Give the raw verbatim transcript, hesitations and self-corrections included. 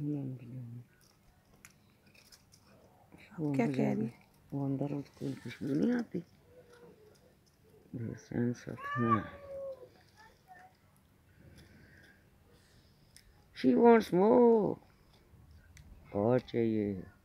वो क्या कह रही है? वो अंदर उसको खुशबू नहीं आती। Sense of smell. She wants more. और चाहिए।